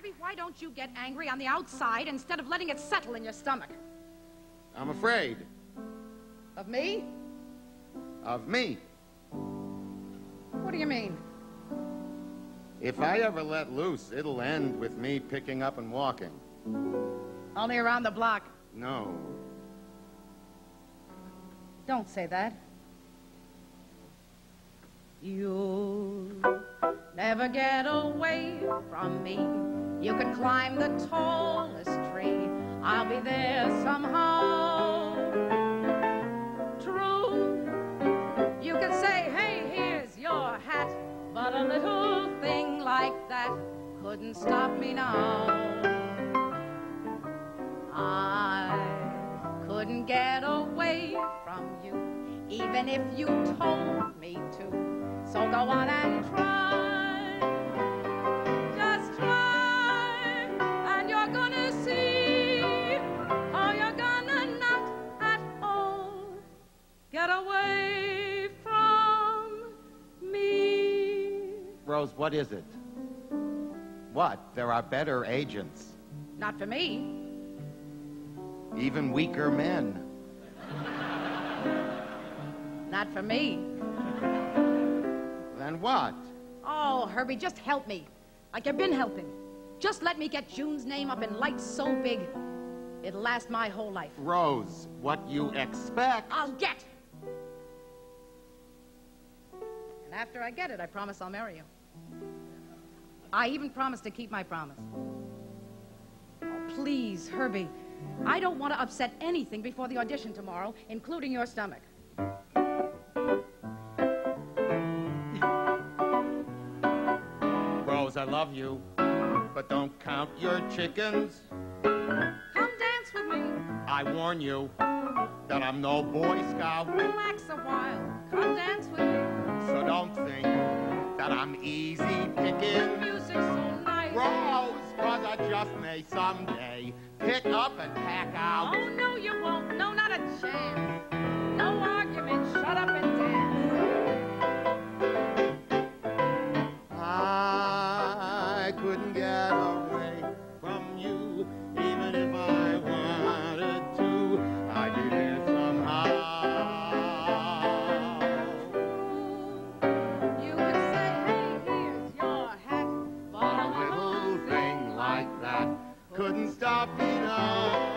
Herbie, why don't you get angry on the outside instead of letting it settle in your stomach? I'm afraid. Of me? Of me. What do you mean? If I ever let loose, it'll end with me picking up and walking. Only around the block. No. Don't say that. You'll never get away from me. You could climb the tallest tree. I'll be there somehow. True, you could say, hey, here's your hat. But a little thing like that couldn't stop me now. I couldn't get away from you, even if you told me to. So go on and try, just try, and you're gonna see how you're gonna not at all get away from me. Rose, what is it? What? There are better agents. Not for me. Even weaker men. Not for me. Then what? Oh, Herbie, just help me. Like you've been helping. Just let me get June's name up in lights so big, it'll last my whole life. Rose, what you expect... I'll get. And after I get it, I promise I'll marry you. I even promise to keep my promise. Oh, please, Herbie. I don't want to upset anything before the audition tomorrow, including your stomach. Rose, I love you, but don't count your chickens. Come dance with me. I warn you that I'm no Boy Scout. Relax a while. Come dance with me. So don't think that I'm easy picking. Music's so nice. Rose, 'cause I just may someday pick up and pack out. Oh, no, you won't. No, not a chance. No argument. Shut up and dance. I couldn't get away from you, even if I wanted to. I did it somehow. You could say, hey, here's your hat. But A little thing like that couldn't stop me now.